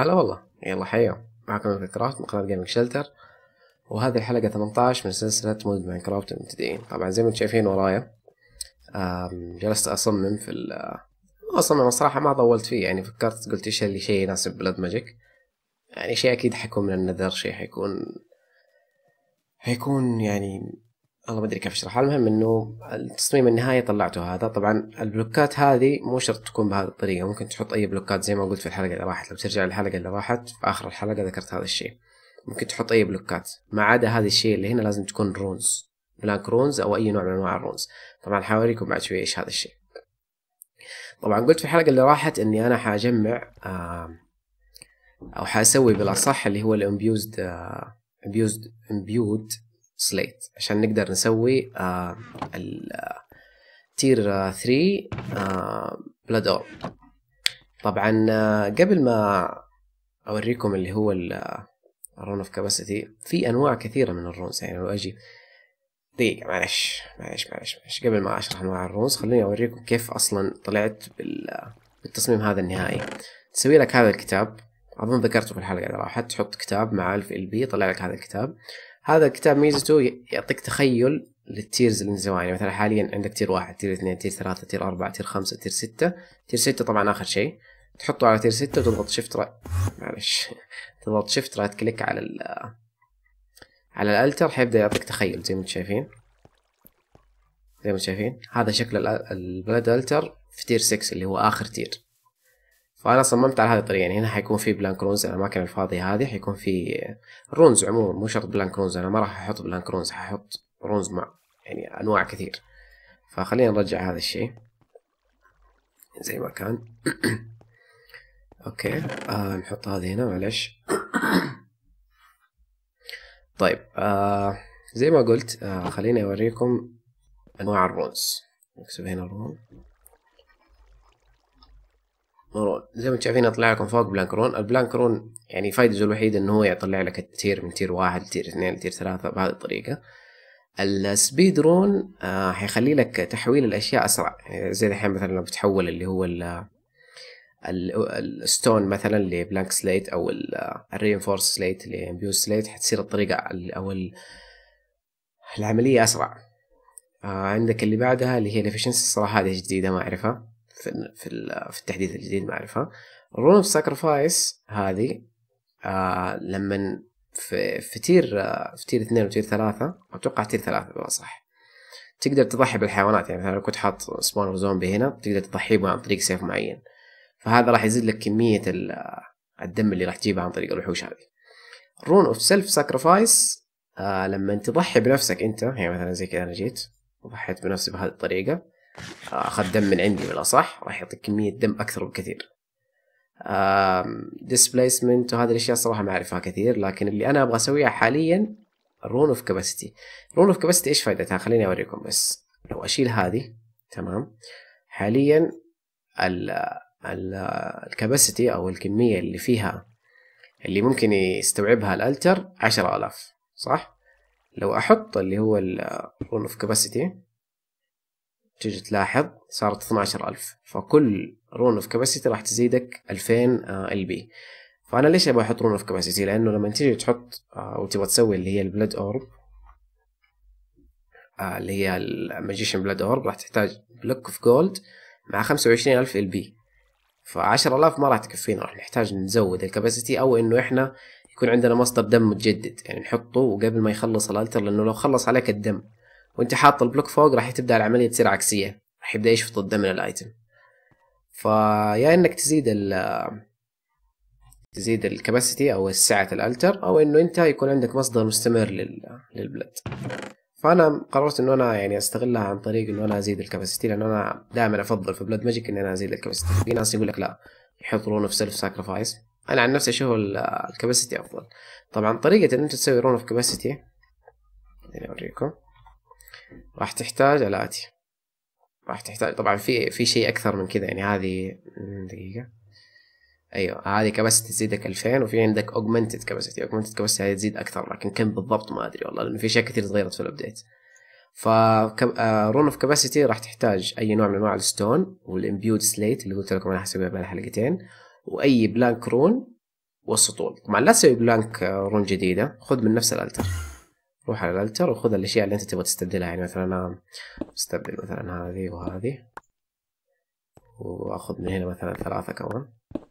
هلا والله، يلا حيا معكم ماينكرافت من قناة جيمنج شلتر. وهذه الحلقة 18 من سلسلة مود ماينكرافت المبتدئين. طبعا زي ما انتم شايفين ورايا جلست أصمم أصمم الصراحة ما طولت فيه، يعني فكرت قلت إيش اللي شيء يناسب بلاد ماجيك. يعني شيء أكيد حيكون من النذر، شيء حيكون يعني والله ما ادري كيف اشرحها. المهم انه التصميم النهائي طلعته هذا. طبعا البلوكات هذه مو شرط تكون بهذه الطريقه، ممكن تحط اي بلوكات زي ما قلت في الحلقه اللي راحت. لو ترجع للحلقه اللي راحت في اخر الحلقه ذكرت هذا الشيء. ممكن تحط اي بلوكات ما عدا هذا الشيء اللي هنا لازم تكون رونز، بلانك رونز او اي نوع من انواع الرونز. طبعا حاوريكم بعد شوي ايش هذا الشيء. طبعا قلت في الحلقه اللي راحت اني انا حاجمع او حاسوي بالاصح اللي هو الامبيود سليت عشان نقدر نسوي التير 3 بلاد اورب. طبعا قبل ما اوريكم اللي هو الرون اوف كاباسيتي، في انواع كثيره من الرونز. يعني لو اجي دقيقه، معلش قبل ما اشرح انواع الرونز خليني اوريكم كيف اصلا طلعت بالتصميم هذا النهائي. تسوي لك هذا الكتاب، اظن ذكرته في الحلقه اللي راحت، تحط كتاب مع الف ال بي يطلع لك هذا الكتاب. هذا الكتاب ميزته يعطيك تخيل للتيرز اللي نسويها. يعني مثلا حاليا عندك تير 1، تير 2، تير 3، تير 4، تير 5، تير 6. تير 6 طبعا اخر شيء. تحطه على تير 6 وتضغط شيفت تضغط شيفت رايت كليك على الالتر، حيبدا يعطيك تخيل زي ما انتم شايفين. هذا شكل البلاد التر في تير 6 اللي هو اخر تير. فانا صممت على هذه الطريقه. يعني هنا حيكون في بلانك رونز، الاماكن الفاضيه هذه حيكون في رونز عموما، مو شرط بلانك رونز. انا ما راح احط بلانك رونز، ححط رونز مع يعني انواع كثير. فخلينا نرجع هذا الشيء زي ما كان. اوكي نحط هذه هنا، معلش. طيب زي ما قلت خليني اوريكم انواع الرونز. نكتب هنا رون. زي ما انتم شايفين يطلع لكم فوق بلانك رون. البلانك رون يعني فايدته الوحيدة انه هو يطلع لك التير من تير 1 لتير 2 لتير 3 بهذه الطريقة. السبيد رون حيخلي لك تحويل الاشياء اسرع. زي الحين مثلا لو بتحول اللي هو الستون مثلا لبلانك سليت او الرينفورس سليت لامبيوز سليت، حتصير الطريقة او العملية اسرع. عندك اللي بعدها اللي هي الافشنسي. الصراحة هذه جديدة ما اعرفها في التحديث الجديد، ما اعرفها. الرون اوف ساكرفايس هذه لما في تير 2 وتير 3، اتوقع تير 3 بالاصح، تقدر تضحي بالحيوانات. يعني مثلا لو كنت حاط سبونر زومبي هنا تقدر تضحيه عن طريق سيف معين، فهذا راح يزيد لك كمية الدم اللي راح تجيبها عن طريق الوحوش هذه. الرون اوف سيلف ساكرفايس لما تضحي بنفسك انت، يعني مثلا زي كذا انا جيت وضحيت بنفسي بهذه الطريقة، اخذ دم من عندي بالاصح، راح يعطيك كمية دم اكثر بكثير. displacement وهذه الاشياء صراحة ما اعرفها كثير، لكن اللي انا ابغى اسويها حاليا الرون اوف كاباسيتي. الرون اوف كاباسيتي ايش فائدتها؟ خليني اوريكم. بس لو اشيل هذه تمام، حاليا الكاباسيتي او الكمية اللي فيها اللي ممكن يستوعبها الالتر 10,000 صح؟ لو احط اللي هو الرون اوف كاباسيتي تيجي تلاحظ صارت 12,000، فكل رون اوف كاباسيتي راح تزيدك 2000 ال بي. فانا ليش ابغى احط رون اوف كاباسيتي؟ لانه لما تيجي تحط وتبغى تسوي اللي هي البلاد اورب، اللي هي الماجيشن بلاد اورب، راح تحتاج بلوك اوف جولد مع 25,000 ال بي. ف10,000 ما راح تكفينا، راح نحتاج نزود الكاباسيتي، او انه احنا يكون عندنا مصدر دم متجدد يعني نحطه وقبل ما يخلص الالتر، لانه لو خلص عليك الدم وانت حاط البلوك فوق راح تبدا العمليه تصير عكسيه، راح يبدا يشفط الدم من الايتم. فيا انك تزيد الكاباسيتي او سعه الالتر، او انه انت يكون عندك مصدر مستمر للبلد. فانا قررت انه انا يعني استغلها عن طريق انه انا ازيد الكاباسيتي، لانه انا دائما افضل في بلاد ماجيك ان انا ازيد الكاباسيتي. في ناس يقول لك لا يحط رون اوف سيلف ساكرفايس، انا عن نفسي اشوف الكاباسيتي افضل. طبعا طريقه ان انت تسوي رون اوف كاباسيتي خليني اوريكم. راح تحتاج الاتي، راح تحتاج طبعا في شيء اكثر من كذا. يعني هذه دقيقه، ايوه هذه كاباسيتي تزيدك 2000، وفي عندك اوجمنتد كاباسيتي. اوجمنتد كاباسيتي هذه تزيد اكثر، لكن كم بالضبط ما ادري والله، لانه في اشياء كثير تغيرت في الابديت. ف رون اوف كاباسيتي راح تحتاج اي نوع من انواع الستون والامبيود سليت اللي قلت لكم انا حسويها بين حلقتين، واي بلانك رون والسطول. طبعا لا تسوي بلانك رون جديدة، خذ من نفس الالتر، روح على الالتر وخذ الاشياء اللي انت تبغى تستبدلها. يعني مثلا انا استبدل مثلا هذه وهذه، واخذ من هنا مثلا 3 كمان،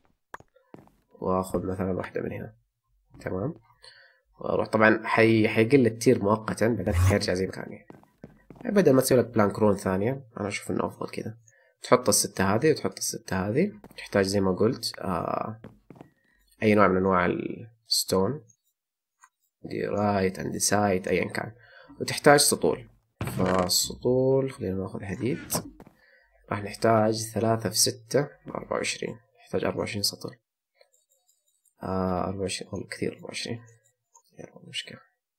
واخذ مثلا واحدة من هنا. تمام. واروح طبعا حيقل التير مؤقتا، بعدين حيرجع زي ما كان. يعني بدل ما تسوي لك بلانك رون ثانية، انا اشوف انه افضل كذا. تحط الستة هذه وتحط الستة هذه. تحتاج زي ما قلت اي نوع من انواع الستون، دي رايت اندسايت ايا كان. وتحتاج سطول. فالسطول خلينا ناخذ حديد. راح نحتاج 3 في 6 24. نحتاج 24 سطل. 24 والله كثير 24. يلا مشكلة.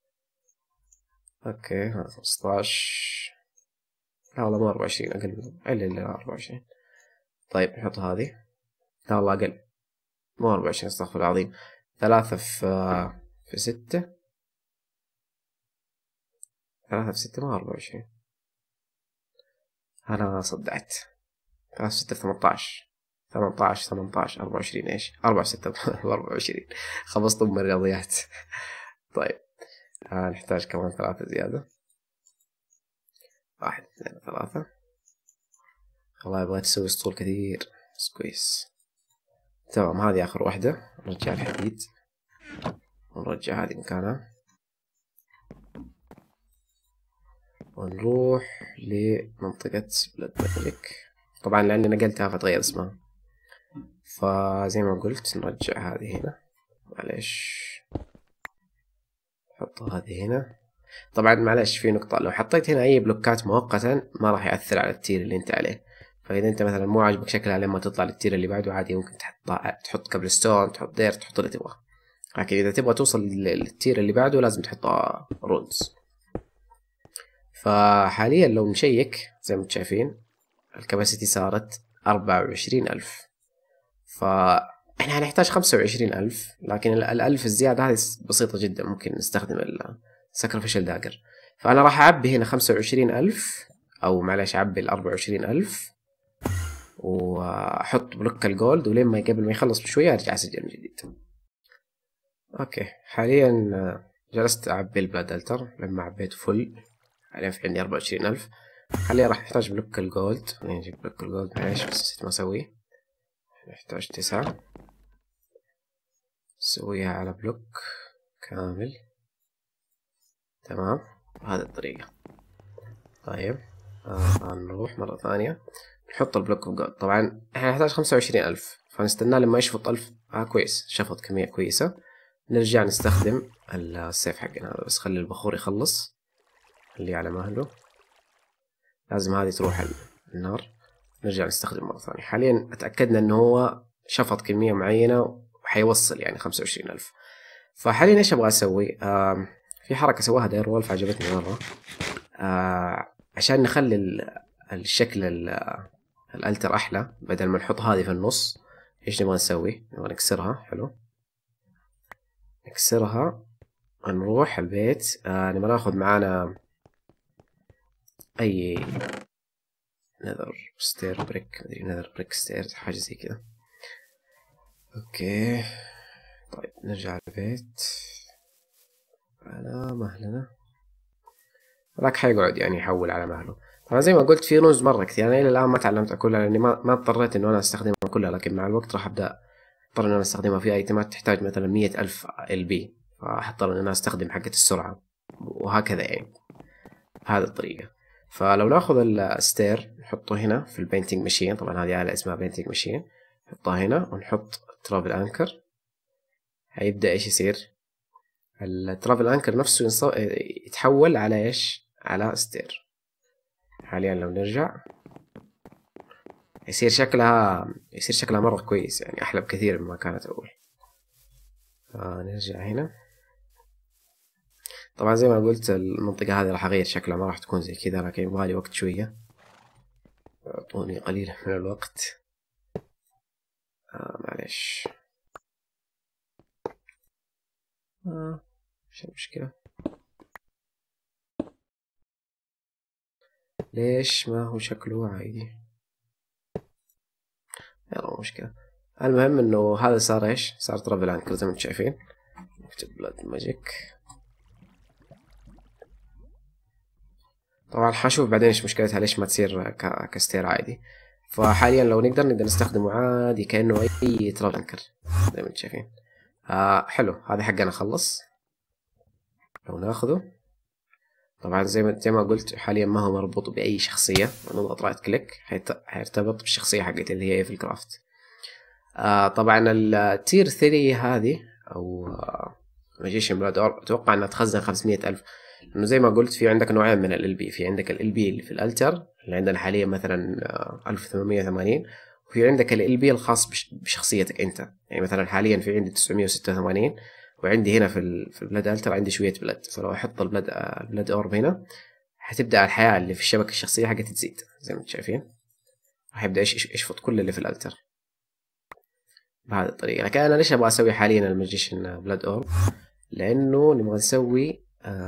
اوكي هذا 15. لا والله مو 24، اقل الا 24. طيب نحط هذه. لا والله اقل، مو 24 استغفر الله العظيم. 3 في 6. 3 في 6 ما 24. انا صدعت. 3 في 6 في 18. 18 24 ايش؟ 4 في 6 24. خلصت ام الرياضيات. طيب نحتاج كمان 3 زيادة. 1 2 3. والله بغيت اسوي اسطول كثير بس كويس. تمام هذه اخر واحدة. نرجع الحديد ونرجع هذه مكانها، ونروح لمنطقة بلاد ملك. طبعا لاني نقلتها فتغير اسمها، فزي ما قلت نرجع هذه هنا. معليش نحط هذه هنا. طبعا معلش في نقطة، لو حطيت هنا أي بلوكات مؤقتا ما راح يأثر على التير اللي أنت عليه. فإذا أنت مثلا مو عاجبك شكلها لما تطلع للتير اللي بعده، عادي ممكن تحط كابل ستون، تحط دير، تحط اللي تبغاه. لكن إذا تبغى توصل للتير اللي بعده لازم تحط رونز. فحاليا لو نشيك زي ما انتم شايفين الكباسيتي صارت 24,000. فإحنا هنحتاج 25,000، لكن 1,000 الزيادة هذه بسيطة جدا، ممكن نستخدم الساكرفيشال داجر. فأنا راح أعبي هنا 25,000، أو معلش أعبي 24,000، وأحط بلوك الجولد، ولين ما قبل ما يخلص بشوية أرجع أسجل من جديد. أوكي حاليا جلست أعبي البلاد ألتر. لما عبيته فل حاليا في عندي 24,000. حاليا راح نحتاج بلوك الجولد. خلينا نجيب بلوك الجولد، معليش بس نسيت ما أسويه. نحتاج 9. نسويها على بلوك كامل. تمام بهذه الطريقة. طيب نروح مرة ثانية نحط البلوك اوف جولد. طبعا احنا نحتاج 25,000، فنستناه لما يشفط 1000. كويس، شفط كمية كويسة. نرجع نستخدم السيف حقنا هذا، بس خلي البخور يخلص، خليه على مهله. لازم هذه تروح النار. نرجع نستخدم مرة ثانية. حاليا اتأكدنا انه هو شفط كمية معينة وحيوصل يعني 25,000. فحاليا ايش ابغى اسوي؟ في حركة سواها داير وولف عجبتني مرة. عشان نخلي الشكل الالتر احلى، بدل ما نحط هذه في النص، ايش نبغى نسوي؟ نبغى نكسرها. حلو، نكسرها. نروح البيت. نبغى ناخذ معانا اي نذر ستير بريك، مدري نذر بريك ستير، حاجة زي كذا. اوكي طيب نرجع البيت على مهلنا. ذاك حيقعد يعني يحول على مهله. طبعا زي ما قلت في رموز مرة كثير، أنا إلى الآن ما تعلمتها كلها لأني ما اضطريت إنه أنا أستخدمها كلها، لكن مع الوقت راح أبدأ أضطر إن أنا أستخدمها في أيتمات تحتاج مثلا 100,000 LB، فأضطر إن أنا أستخدم حقة السرعة، وهكذا يعني بهذه الطريقة. فلو ناخذ الستير نحطه هنا في البينتينج ماشين. طبعا هذه آلة اسمها بينتينج ماشين. نحطها هنا ونحط ترافل أنكر. هيبدأ إيش يصير؟ الترافل أنكر نفسه يتحول على إيش؟ على ستير. حاليا لو نرجع يصير شكلها مرة كويس، يعني أحلى بكثير مما كانت أول. نرجع هنا. طبعا زي ما قلت المنطقة هذه راح أغير شكلها، ما راح تكون زي كذا، لكن يبغالي وقت شوية، أعطوني قليل من الوقت. معليش. إيش المشكلة؟ ليش ما هو شكله عادي؟ يلا مو مشكلة. المهم انه هذا صار ايش؟ صار ترافل انكر زي ما انتم شايفين. نكتب بلاد ماجيك. طبعا حشوف بعدين ايش مشكلتها، ليش ما تصير كستير عادي. فحاليا لو نقدر نستخدمه عادي كأنه اي ترافل انكر زي ما انتم شايفين. حلو، هذا حقنا خلص. لو ناخذه طبعا زي ما قلت حاليا ما هو مربوط بأي شخصية، نضغط رايت كليك حيرتبط بالشخصية حقتي اللي هي ايفل كرافت. طبعا التير 3 هذه او ماجيشن بلاد اورب اتوقع انها تخزن 500,000. انه زي ما قلت في عندك نوعين من ال بي، في عندك ال بي اللي في الالتر اللي عندنا حاليا مثلا 1880، وفي عندك ال بي الخاص بشخصيتك انت. يعني مثلا حاليا في عندي 986، وعندي هنا في البلاد التر عندي شويه بلاد. فلو احط البلاد اورب هنا حتبدا الحياه اللي في الشبكه الشخصيه حقتي تزيد زي ما انتم شايفين، وحيبدا يشفط كل اللي في الالتر بهذه الطريقه. لكن انا ليش ابغى اسوي حاليا الماجيشن بلاد اورب؟ لانه نبغى نسوي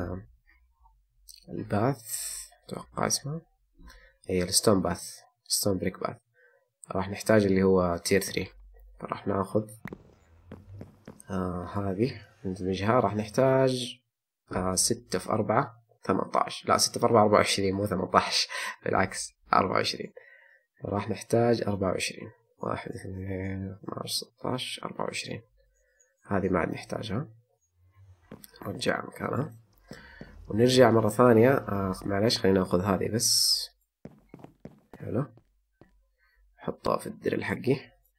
الباث، اتوقع اسمها هي الستون باث، ستون بريك باث. راح نحتاج اللي هو تير 3. راح ناخذ هذه ندمجها. راح نحتاج 6 في 4 18، لا 6 في 4 24 مو 18 بالعكس 24. راح نحتاج 24، 1 2 12 16 24. هذه ما عاد نحتاجها، نرجع مكانها ونرجع مرة ثانية. معلش خلينا ناخذ هذه بس. حلو، احطها في الدرل حقي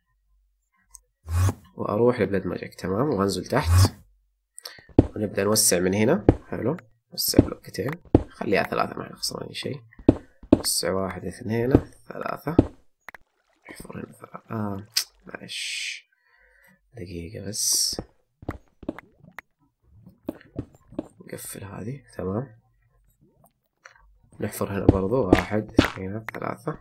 واروح لبلاد ماجيك. تمام، وانزل تحت ونبدأ نوسع من هنا. حلو، وسع بلوكتين، خليها 3 ما خسراني شيء. وسع 1 2 3، احفر هنا 3. معلش دقيقة بس، نقفل هذه. تمام، نحفر هنا برضو 1 2 3،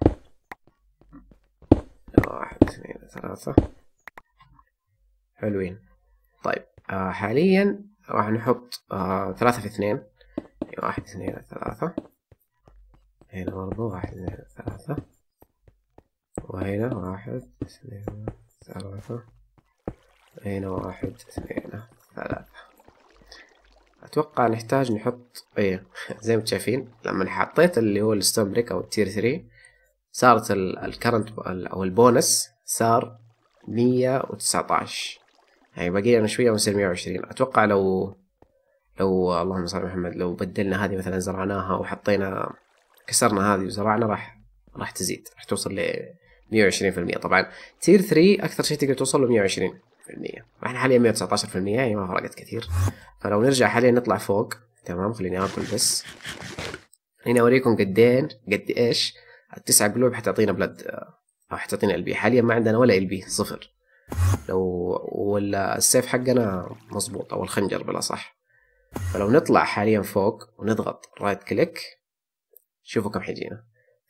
1 2 3. حلوين. طيب حاليا راح نحط 3 في 2، 1 2 3. هنا برضو 1 2 3، وهنا 1 2 3، هنا 1 2 3. اتوقع نحتاج نحط زي ما شايفين لما حطيت اللي هو الستون بريك او التير 3 صارت الكرنت او البونس صار 119. يعني باقي لنا شويه ونصير 120. اتوقع لو اللهم صل على محمد لو بدلنا هذه مثلا زرعناها وحطينا كسرنا هذه وزرعنا راح تزيد، راح توصل ل 120%. طبعا تير 3 اكثر شيء تقدر توصل له 120%. احنا حاليا 119%، يعني ما فرقت كثير. فلو نرجع حاليا نطلع فوق. تمام، خليني اكل بس. هنا اوريكم قد ايش ال9 قلوب حتعطينا بلد او حتعطينا البي. حاليا ما عندنا ولا البي، صفر. لو ولا السيف حقنا مظبوط او الخنجر بلا صح. فلو نطلع حاليا فوق ونضغط رايت كليك شوفوا كم حيجينا،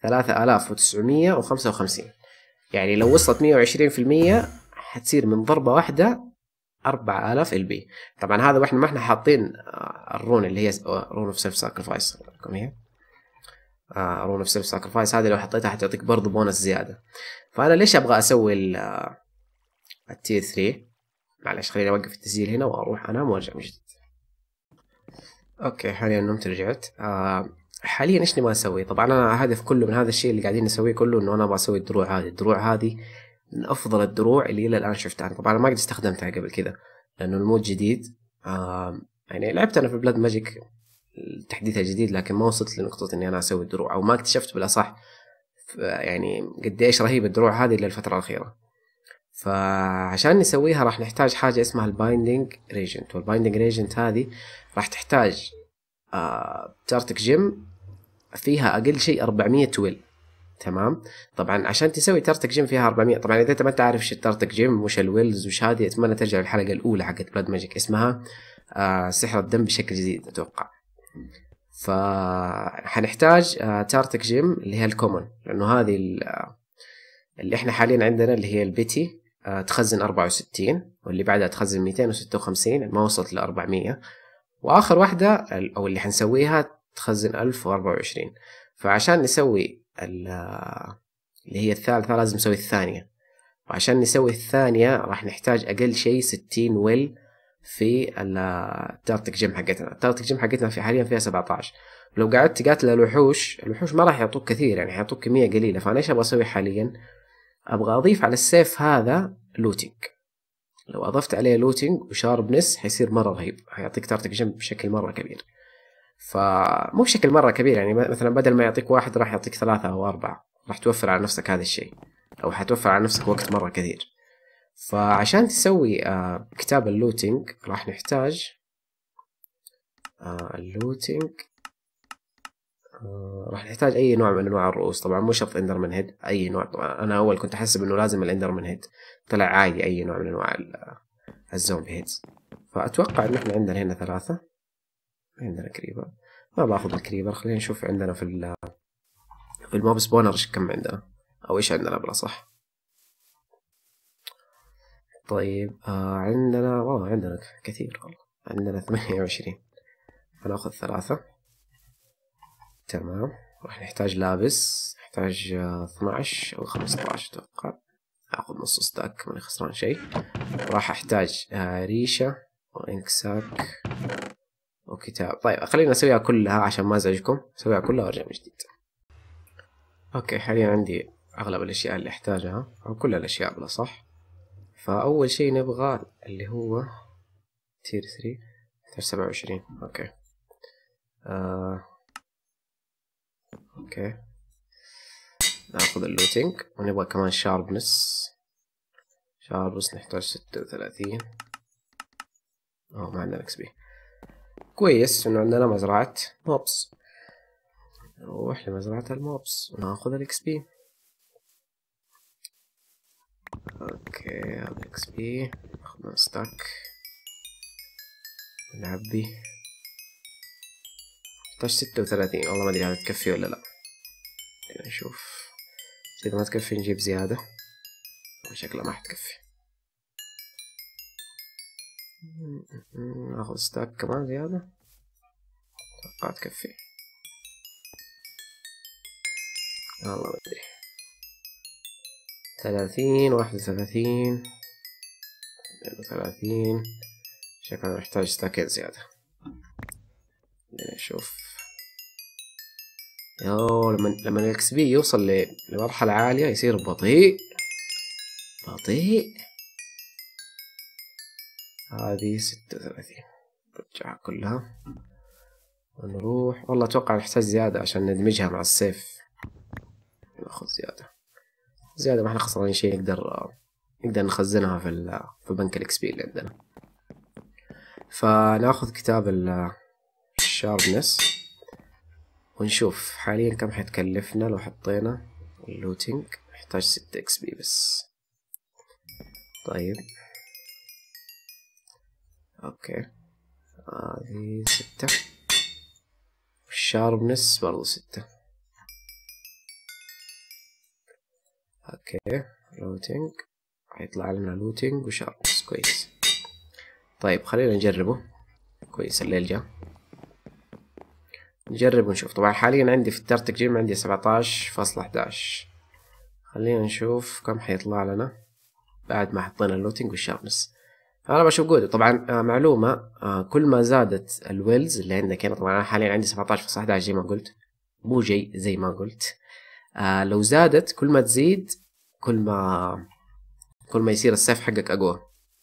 3955. يعني لو وصلت 120% حتصير من ضربة واحدة 4000 البي. طبعا هذا واحنا ما احنا حاطين الرون اللي هي رون اوف سيلف ساكرفايس. هي رون اوف سيلف ساكرفايس هذه لو حطيتها حتعطيك برضو بونس زيادة. فانا ليش ابغى اسوي التير 3؟ معلش خليني اوقف التسجيل هنا واروح انام وارجع من جديد. اوكي حاليا نمت رجعت. حاليا ايش نبغى نسوي؟ طبعا انا هدف كله من هذا الشيء اللي قاعدين نسويه كله انه انا ابغى اسوي الدروع هذه. الدروع هذه من افضل الدروع اللي الى الان شفتها. طبعا انا ما قد استخدمتها قبل كذا لانه المود جديد. يعني لعبت انا في بلاد ماجيك التحديث الجديد، لكن ما وصلت لنقطة اني انا اسوي الدروع، او ما اكتشفت بالاصح يعني قد ايش رهيب الدروع هذه للفترة الاخيرة. فعشان نسويها راح نحتاج حاجة اسمها البايندينج ريجنت، والبايندينج ريجنت هذه راح تحتاج تارتك جيم فيها اقل شيء 400 ويل. تمام، طبعا عشان تسوي تارتك جيم فيها 400. طبعا اذا انت ما تعرف ايش التارتك جيم وش الويلز وش هذه، اتمنى ترجع الحلقة الاولى حقت بلاد ماجيك اسمها سحر الدم بشكل جديد اتوقع. فحنحتاج تارتك جيم اللي هي الكومن، لانه هذه اللي احنا حاليا عندنا اللي هي البيتي تخزن 64، واللي بعدها تخزن 256 ما وصلت ل 400، واخر واحدة او اللي حنسويها تخزن 1024. فعشان نسوي اللي هي الثالثة لازم نسوي الثانية. وعشان نسوي الثانية راح نحتاج أقل شيء 60 ويل في التارتك جيم حقتنا. التارتك جيم حقتنا في حاليا فيها 17. لو قعدت تقاتل الوحوش ما راح يعطوك كثير، يعني حيعطوك كمية قليلة. فأنا إيش أبغى أسوي حاليا؟ أبغى أضيف على السيف هذا لوتينج. لو أضفت عليه لوتينج وشاربنس حيصير مرة رهيب، حيعطيك تارتك جيم بشكل مرة كبير. فمو بشكل مرة كبير، يعني مثلا بدل ما يعطيك 1 راح يعطيك 3 أو 4. راح توفر على نفسك هذا الشيء، أو حتوفر على نفسك وقت مرة كثير. فعشان تسوي كتاب اللوتينج راح نحتاج اللوتينج. راح نحتاج أي نوع من أنواع الرؤوس. طبعا مو شرط إندرمان هيد، أي نوع. طبعا أنا أول كنت أحسب إنه لازم الإندرمان هيد، طلع عادي أي نوع من أنواع الزومبي هيدز. فأتوقع إن إحنا عندنا هنا 3. عندنا كريبر، ما باخذ الكريبر. خلينا نشوف عندنا في الموب سبونر إيش كم عندنا، أو إيش عندنا بلا صح. طيب عندنا كثير والله. عندنا 28. هناخذ 3. تمام. راح نحتاج لابس، نحتاج 12 أو 15 أتوقع. أخذ نص ستاك، ماني خسران شيء. راح أحتاج ريشة وإنكساك وكتاب. طيب خلينا نسويها كلها عشان ما أزعجكم. نسويها كلها وأرجع من جديد. أوكي، حاليا عندي أغلب الأشياء اللي أحتاجها، أو كل الأشياء بلا صح. فأول شيء نبغى اللي هو تير 3. نحتاج 27. أوكي. أوكي، ناخذ اللوتينج. ونبغى كمان شاربنس نحتاج 36. ما عندنا اكس بي. كويس انه عندنا مزرعة موبس. نروح لمزرعة الموبس وناخذ الاكس بي. اوكي، هذا الاكس بي. ناخذ ستاك، نعبي. نحتاج 36. والله ما ادري هذا تكفي ولا لا. نشوف، اذا ما تكفي نجيب زيادة. شكلها ما حتكفي. ناخذ ستاك كمان زيادة. اتوقع تكفي، والله ما ادري. 30 31 32. شكلنا نحتاج ستاكين زيادة. نشوف. لما الاكس بي يوصل لمرحلة عالية يصير بطيء. هذه 36. نرجعها كلها ونروح. والله اتوقع نحتاج زيادة عشان ندمجها مع السيف. ناخذ زيادة ما احنا خسرانين شيء. نقدر نخزنها في بنك الاكس بي اللي عندنا. فناخذ كتاب الشاربنس ونشوف حاليا كم حتكلفنا. لو حطينا اللوتينج نحتاج 6 اكس بي بس. طيب اوكي، هذه 6. الشاربنس برضو 6. اوكي، لوتينج حيطلع لنا لوتينج وشاربنس. كويس. طيب خلينا نجربه. كويس، الليل جاء. نجرب ونشوف. طبعا حاليا عندي في التارتك جيم عندي 17.11. خلينا نشوف كم حيطلع لنا بعد ما حطينا اللوتينج والشاربنس. انا بشوف جود. طبعا معلومة، كل ما زادت الويلز اللي عندك هنا، طبعا انا حاليا عندي 17.11 زي ما قلت، مو زي ما قلت. لو زادت كل ما تزيد كل ما يصير السيف حقك اقوى.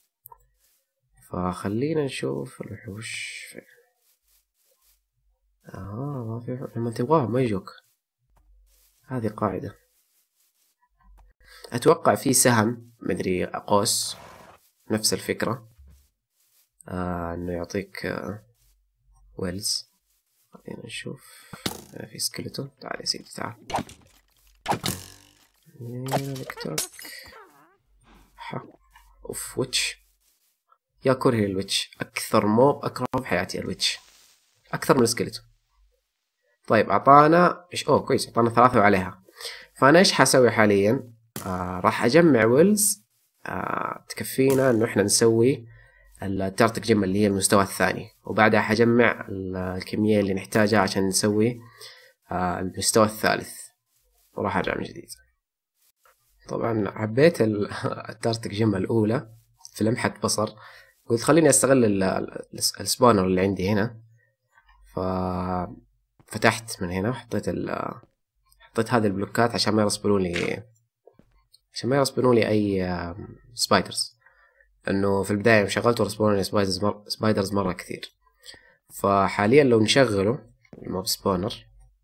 فخلينا نشوف الوحوش. ما في لما تبغاه ما يجوك. هذه قاعدة. اتوقع في سهم مدري قوس نفس الفكرة، انه يعطيك ويلز. خلينا نشوف. في سكيلتون. تعال يا سيدي تعال. اوف ويتش. يا كرهي الويتش. اكثر موب اكره بحياتي الويتش، اكثر من السكيلتون. طيب اعطانا كويس، اعطانا 3 وعليها. فانا ايش حسوي حاليا؟ راح اجمع ويلز تكفينا انه احنا نسوي التارتك جيم اللي هي المستوى الثاني، وبعدها حجمع الكمية اللي نحتاجها عشان نسوي المستوى الثالث، وراح ارجع من جديد. طبعا عبيت التارتك جيم الأولى في لمحة بصر، قلت خليني أستغل السبونر اللي عندي هنا، ففتحت من هنا وحطيت حطيت هذه البلوكات عشان ما يرسبنوا لي أي سبايدرز، انه في البدايه شغلته رسبوني سبايدرز مره كثير. فحاليا لو نشغله الموب سبونر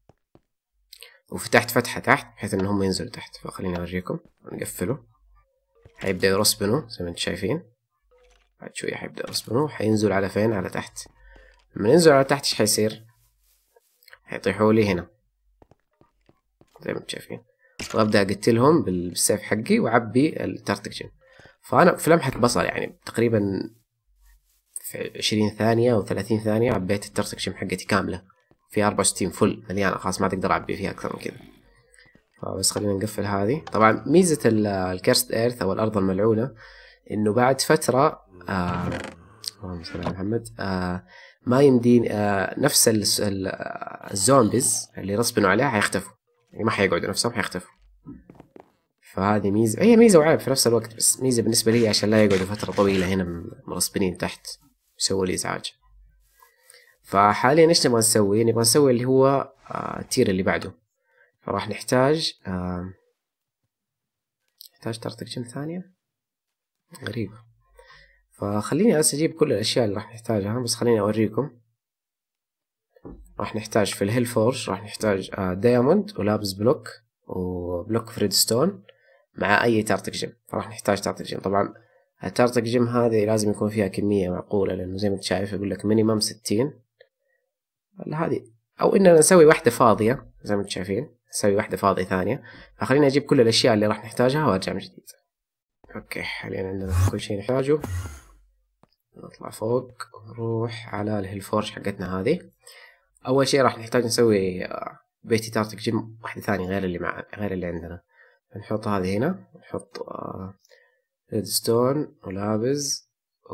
وفتحت فتحه تحت بحيث ان هم ينزلوا تحت، فخليني اوريكم. نقفله حيبدا يرسبنوا زي ما انتم شايفين، بعد شويه حيبدا يرسبنوا، حينزل على فين؟ على تحت. لما ينزل على تحت ايش حيصير؟ حيطيحوا لي هنا زي ما انتم شايفين، وابدا اقتلهم بالسيف حقي واعبي التارتك جيم. فانا في لمحه بصر يعني تقريبا في 20 ثانية أو 30 ثانية عبيت الترتك جيم حقتي كاملة، في 64 فل مليانة خلاص، ما تقدر أعبي فيها أكثر من كذا. فبس خلينا نقفل هذه. طبعا ميزة الكيرست ايرث أو الأرض الملعونة إنه بعد فترة اللهم صل على محمد، ما يمدين نفس الزومبيز اللي رسبنوا عليها حيختفوا، يعني ما حيقعدوا نفسهم، حيختفوا. فهذه ميزة، هي ميزة وعيب في نفس الوقت، بس ميزة بالنسبة لي عشان لا يقعدوا فترة طويلة هنا مرسبنين تحت يسووا لي إزعاج. فحاليا ايش نبغى نسوي؟ نبغى نسوي اللي هو التير اللي بعده. فراح نحتاج ترتك جيم ثانية غريبة. فخليني أجيب كل الأشياء اللي راح نحتاجها، بس خليني أوريكم. راح نحتاج في الهيل فورج راح نحتاج دايموند ولابس بلوك وبلوك فريدستون مع أي تارتك جيم. فراح نحتاج تارتك جيم. طبعا التارتك جيم هذه لازم يكون فيها كمية معقولة، لأنه زي ما انت شايف يقول لك مينيمم 60 هذه، او اننا نسوي واحدة فاضية زي ما انتم شايفين، نسوي واحدة فاضية ثانية. فخلينا اجيب كل الاشياء اللي راح نحتاجها وارجع من جديد. اوكي حاليا عندنا كل شيء نحتاجه. نطلع فوق ونروح على الهيل فورج حقتنا هذه. اول شيء راح نحتاج نسوي بيتي تارتك جيم واحدة ثانية غير اللي عندنا. نحط هذه هنا، نحط ريدستون ولابز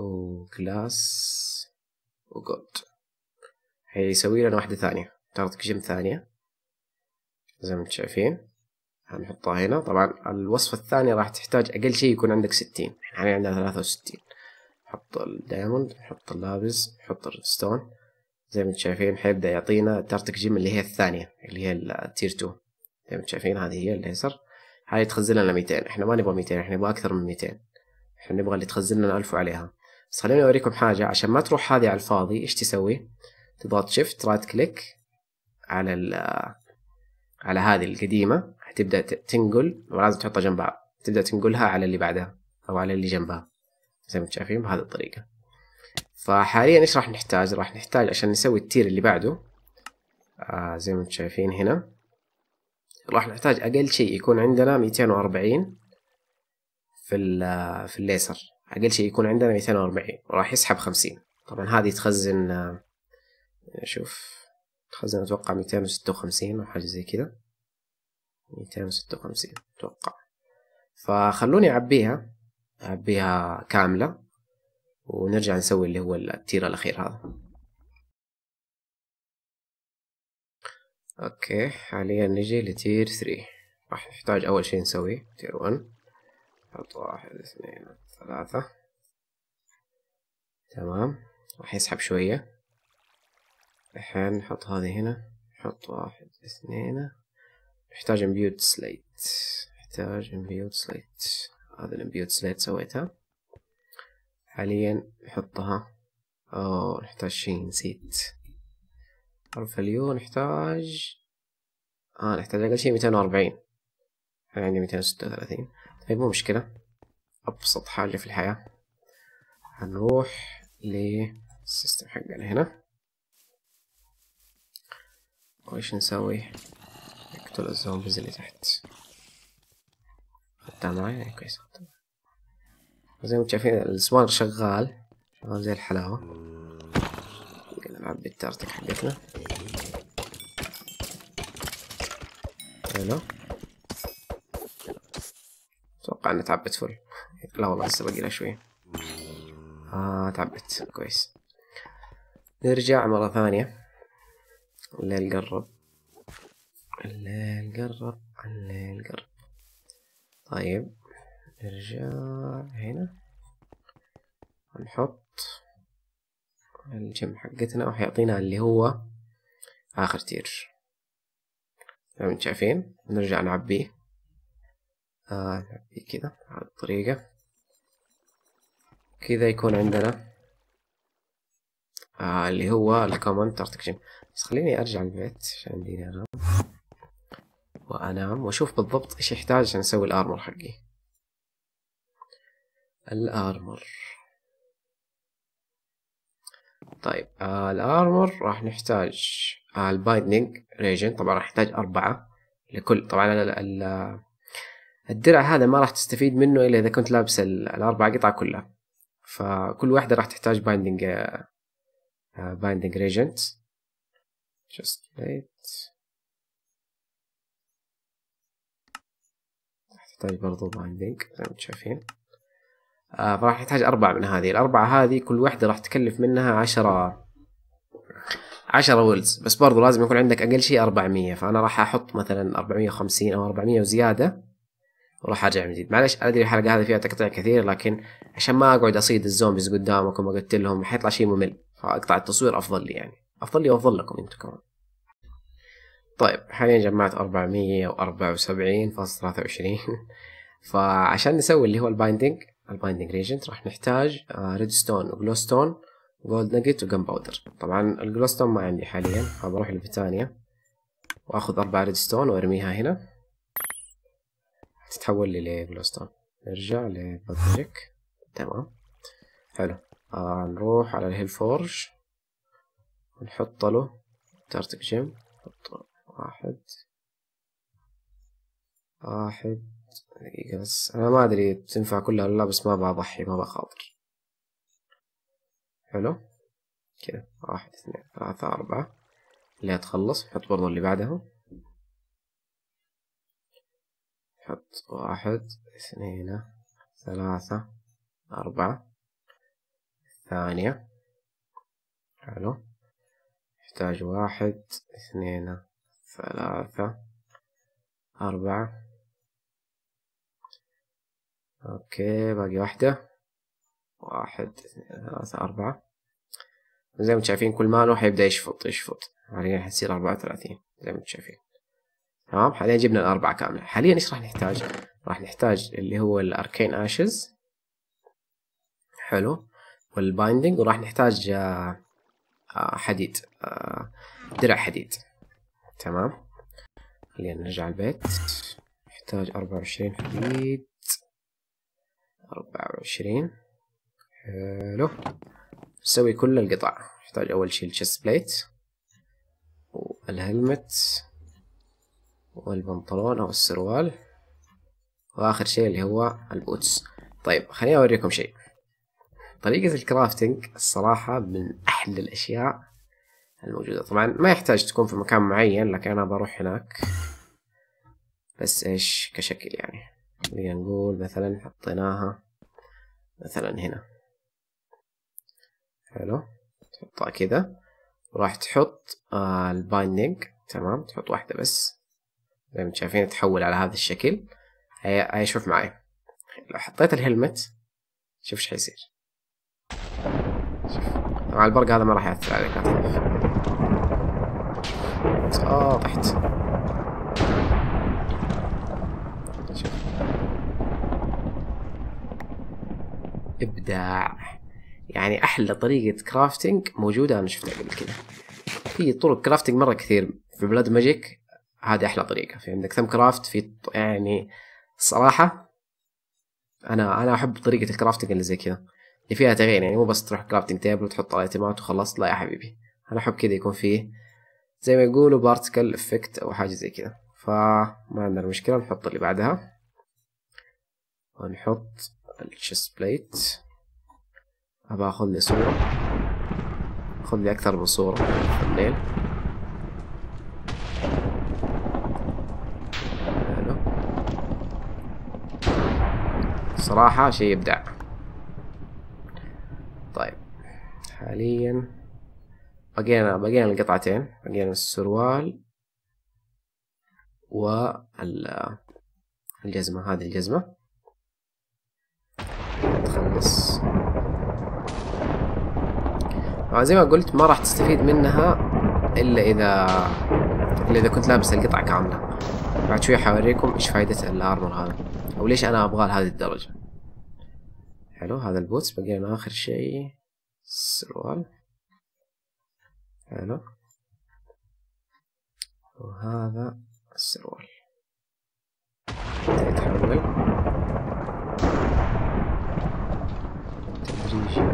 وجلاس وجولد، هيسوي لنا واحدة ثانية تارتك جيم ثانية زي ما انتم شايفين. هنحطها هنا. طبعا الوصفة الثانية راح تحتاج أقل شيء يكون عندك 60، يعني عندنا 63. نحط الدايموند، نحط اللابس، نحط الستون زي ما انتم شايفين. حيبدأ يعطينا تارتك جيم اللي هي الثانية اللي هي التير 2 زي ما انتم شايفين. هذه هي اليسر، هاي تخزن لنا 200. احنا ما نبغى 200، احنا نبغى أكثر من 200. احنا نبغى اللي تخزن لنا 1000 عليها. بس خليني أوريكم حاجة عشان ما تروح هذه على الفاضي. ايش تسوي؟ تضغط شيفت رايت كليك على هذه القديمة، هتبدأ تنقل، ولازم تحطها جنب بعض، تبدأ تنقلها على اللي بعدها أو على اللي جنبها زي ما انتم شايفين بهذه الطريقة. فحاليا إيش راح نحتاج؟ راح نحتاج عشان نسوي التير اللي بعده زي ما انتم شايفين هنا، راح نحتاج أقل شيء يكون عندنا 240 في الليسر. أقل شيء يكون عندنا 240 وراح يسحب 50. طبعا هذه تخزن شوف تخزن أتوقع 256 أو حاجة زي كذا، 256 أتوقع. فخلوني أعبيها كاملة ونرجع نسوي اللي هو التير الأخير هذا. أوكي حاليا نجي لتير 3. راح نحتاج أول شيء نسوي تير 1. نحط 1 2 3 تمام. راح يسحب شوية. الحين نحط هذه هنا، نحط 1 2. نحتاج امبيوت سليت، هذا الامبيوت سليت سويتها. حاليا نحطها. نحتاج شيء نسيت، حرف اليو نحتاج نحتاج أقل شيء 240. أنا عندي 236. طيب مو مشكلة، أبسط حاجة في الحياة. هنروح للسيستم حقنا هنا، وإيش نسوي؟ نقتل الزومبيز اللي تحت. خدتها معي يعني كويس. زي ما شايفين السوار شغال زي الحلاوة. نلعب بالتارتك حقتنا. حلو، اتوقع انها تعبت فل. لا والله لسه باقي لها شوي. تعبت كويس. نرجع مرة ثانية. الليل قرب. طيب نرجع هنا ونحط الجيم حقتنا وحيعطينا اللي هو آخر تير. زي ما انتم شايفين نرجع نعبيه نعبيه كذا بهذه الطريقة كذا يكون عندنا اللي هو الكومن تارتك جيم. بس خليني أرجع البيت عشان عندي أنام وأنام وأشوف بالضبط إيش يحتاج عشان أسوي الأرمر حقي. الأرمر طيب الأرمر راح نحتاج البايندينج ريجن. طبعا راح نحتاج 4 لكل. طبعا الدرع هذا ما راح تستفيد منه إلا إذا كنت لابس ال4 قطع كلها، فكل واحدة راح تحتاج بايندينج ريجنت. just wait. تحتاج برضو بايندينج زي ما انتم شايفين. فراح يحتاج 4 من هذه. ال4 هذه كل واحدة راح تكلف منها 10 ويلز، بس برضو لازم يكون عندك أقل شيء 400. فأنا راح أحط مثلا 450 أو 400 وزيادة وراح أرجع من جديد. معلش أدري الحلقة هذه فيها تقطيع كثير، لكن عشان ما أقعد أصيد الزومبيز قدامكم وأقتلهم حيطلع شيء ممل، فأقطع التصوير أفضل لي، يعني أفضل لي وأفضل لكم أنتم كمان. طيب حاليا جمعت 474.23 فعشان نسوي اللي هو البايندينج ريجنت راح نحتاج ريدستون وجلوستون جولد ناجت وجن باودر. طبعا الجلوستون ما عندي حاليا، فبروح لبريطانيا واخذ 4 ريدستون وارميها هنا تتحول لي لجلوستون. نرجع لبودريك. تمام حلو. نروح على الهيل فورج ونحط له تارتك جيم. نحط 1 دقيقة بس، أنا ما أدري تنفع كلها ولا لا، بس ما بضحي ما بخاطر. حلو كذا 1 2 3 4 اللي هتخلص. نحط برضو اللي بعدها، نحط 1 2 3 4 ثانية. حلو نحتاج 1 2 3 4. اوكي باقي واحدة. 1 2 3 4. زي ما انتم شايفين كل ما له حيبدأ يشفط حاليا حتصير 34 زي ما انتم شايفين. تمام حاليا جبنا ال4 كاملة. حاليا ايش راح نحتاج؟ راح نحتاج اللي هو الاركين اشز. حلو والبايندينج، وراح نحتاج حديد درع حديد. تمام خلينا نرجع البيت. نحتاج 24 حديد 24. حلو نسوي كل القطع. نحتاج أول شي الشيست بليت والهلمت والبنطلون أو السروال، وآخر شي اللي هو البوتس. طيب خليني أوريكم شيء. طريقة الكرافتنج الصراحة من أحلى الأشياء الموجودة. طبعا ما يحتاج تكون في مكان معين، لكن أنا بروح هناك بس إيش كشكل يعني. خلينا نقول مثلا حطيناها مثلا هنا. حلو تحطها كذا وراح تحط البايندينج. تمام تحط واحدة بس زي ما انتم شايفين تحول على هذا الشكل. هي شوف معي لو حطيت الهلمت شوف ايش حيصير. شوف طبعا البرق هذا ما راح يأثر عليك لا تخاف. طحت. شوف إبداع، يعني أحلى طريقة كرافتنج موجودة أنا شفتها قبل كده. في طرق كرافتنج مرة كثير في بلاد ماجيك، هذه أحلى طريقة. في عندك ثم كرافت، في يعني الصراحة أنا أحب طريقة الكرافتنج اللي زي كذا اللي فيها تغيير، يعني مو بس تروح كرافتنج تيبل وتحط ايتمات وخلصت. لا يا حبيبي أنا أحب كذا يكون فيه زي ما يقولوا بارتكل افكت أو حاجة زي كذا. فما عندنا مشكلة. نحط اللي بعدها ونحط الشيست بليت. أبغى أخذ لي صورة، أخذ لي أكثر من صورة في الليل. حلو صراحة شيء إبداع. طيب حاليا بقينا القطعتين، بقينا السروال الجزمة، هذه الجزمة تخلص. زي ما قلت ما راح تستفيد منها إلا إذا كنت لابس القطعة كاملة. بعد شوي حوريكم إيش فايدة الأرمر هذا أو ليش أنا أبغاه لهذه الدرجة. حلو، هذا البوتس، بقي لنا آخر شيء السروال. حلو، وهذا السروال يتحول تدريجي.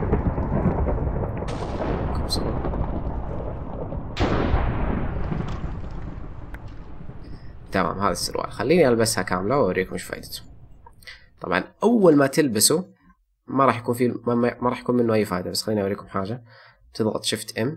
تمام، هذا السروال خليني ألبسها كاملة وأوريكم إيش فايدته. طبعا أول ما تلبسه ما راح يكون منه أي فائدة، بس خليني أوريكم حاجة. تضغط شيفت ام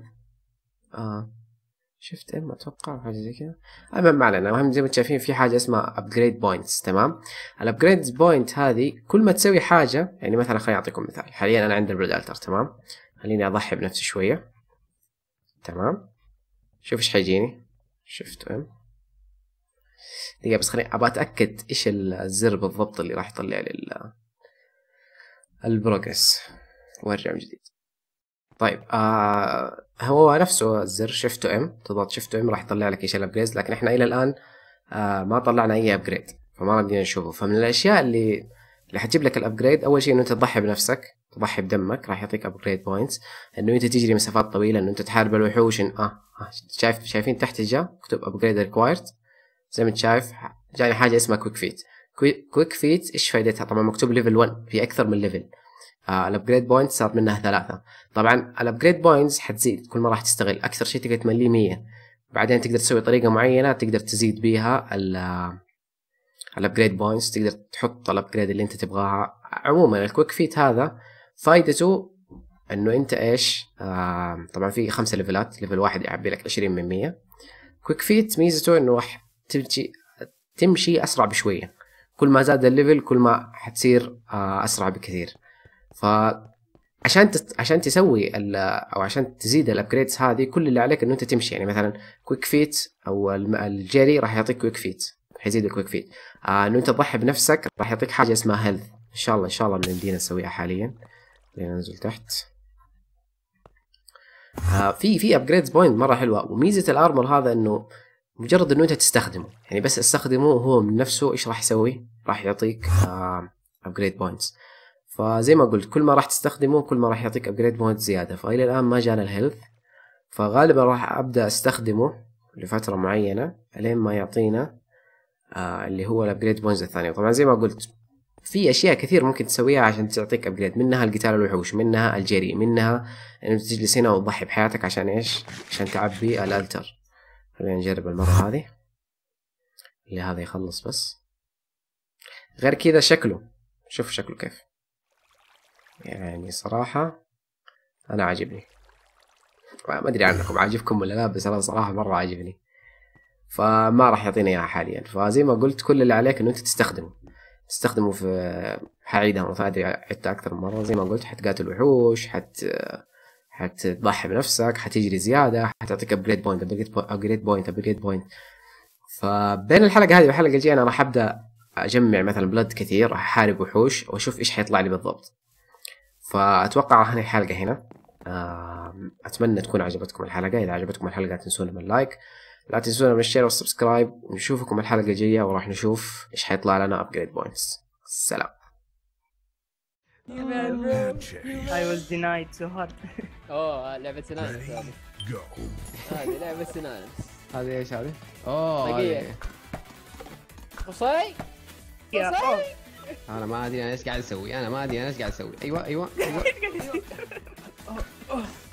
شيفت ام اتوقع حاجه زي كذا. المهم ما علينا، المهم زي ما انتم شايفين في حاجه اسمها ابجريد بوينتس. تمام، الابجريد بوينت هذه كل ما تسوي حاجه، يعني مثلا خليني اعطيكم مثال. حاليا انا عندي البريدالتر، تمام، خليني اضحي بنفسي شويه. تمام، شوف ايش حيجيني. شيفت ام دقيقه بس، خليني ابغى اتاكد ايش الزر بالضبط اللي راح يطلع لي البروجرس وارجع من جديد. طيب هو نفسه الزر شيفت ام، تضغط شيفت ام راح يطلع لك ايش الابجريد، لكن احنا الى الان ما طلعنا اي ابجريد فما نقدر نشوفه. فمن الاشياء اللي حتجيب لك الابجريد، اول شيء انه انت تضحي بنفسك، تضحي بدمك، راح يعطيك ابجريد بوينتس. انه انت تجري مسافات طويله، انه انت تحارب الوحوش. شايفين تحت جاء كتب ابجريد ريكوايرد، زي ما انت شايف جاني حاجه اسمها كويك فيت. كويك فيت ايش فائدتها؟ طبعا مكتوب ليفل 1، في اكثر من ليفل. الابجريد بوينتس صارت منها 3. طبعا الابجريد بوينتس حتزيد كل ما راح تستغل. اكثر شيء تقدر تمليه 100، بعدين تقدر تسوي طريقه معينه تقدر تزيد بيها الابجريد بوينتس، تقدر تحط الابجريد اللي انت تبغاها. عموما الكويك فيت هذا فايدته انه انت ايش، طبعا في 5 ليفلات، ليفل 1 يعبي لك 20 من 100. كويك فيت ميزته انه راح تمشي اسرع بشويه، كل ما زاد الليفل كل ما حتصير اسرع بكثير. عشان تسوي او عشان تزيد الابجريدز هذه، كل اللي عليك انه انت تمشي. يعني مثلا كويك فيت او الجيري راح يعطيك كويك فيت، حيزيد الكويك فيت. انه انت تضحي بنفسك راح يعطيك حاجه اسمها هيلث. ان شاء الله بندينا نسويها حاليا. خلينا ننزل تحت. في ابجريدز بوينت مره حلوه. وميزه الارمر هذا انه مجرد انه انت تستخدمه، يعني بس استخدمه هو من نفسه ايش راح يسوي؟ راح يعطيك ابجريد بوينتس. فزي ما قلت كل ما راح تستخدمه كل ما راح يعطيك ابجريد بوينت زياده. فالى الان ما جانا الهيلث، فغالبا راح ابدا استخدمه لفتره معينه لين ما يعطينا اللي هو الابجريد بوينتس الثانيه. طبعا زي ما قلت في اشياء كثير ممكن تسويها عشان تعطيك ابجريد، منها القتال الوحوش، منها الجري، منها انك تجلس هنا وتضحي بحياتك عشان ايش؟ عشان تعبي الالتر. خلينا نجرب المره هذه اللي هذا يخلص بس. غير كذا شكله، شوف شكله كيف، يعني صراحة أنا عاجبني. ما أدري عنكم عاجبكم ولا لا، بس أنا صراحة مرة عاجبني. فما راح يعطينا إياها حاليا. فزي ما قلت كل اللي عليك إنه أنت تستخدمه في حعيدها مثلا، عدتها أكثر من مرة. زي ما قلت حتقاتل وحوش، حتضحي بنفسك، حتجري زيادة، حتعطيك أبجريد بوينت. فبين الحلقة هذه والحلقة الجاية أنا راح أبدأ أجمع مثلا بلد كثير، راح أحارب وحوش وأشوف إيش حيطلع لي بالضبط. فأتوقع هذه الحلقة هنا. أتمنى تكون عجبتكم الحلقة. إذا عجبتكم الحلقة لا تنسونا من اللايك، لا تنسونا من الشير والسبسكرايب، ونشوفكم الحلقة الجاية وراح نشوف إيش حيطلع لنا upgrade points. السلام. I was denied so hard. لعبة سنانس هذه لعبة سنانس. هذه إيش هذه؟ دقيقة قصي أنا ما أدري أنا إيش قاعد أسوي. أيوة